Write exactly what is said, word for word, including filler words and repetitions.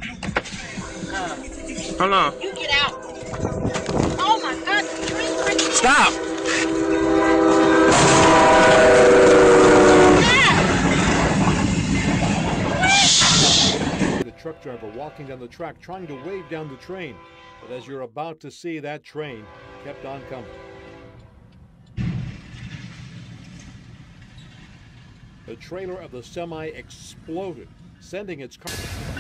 Uh, Hold on. you get out. Oh my God, the tree's right there. Stop! The truck driver walking down the track trying to wave down the train. But as you're about to see, that train kept on coming. The trailer of the semi exploded, sending its car.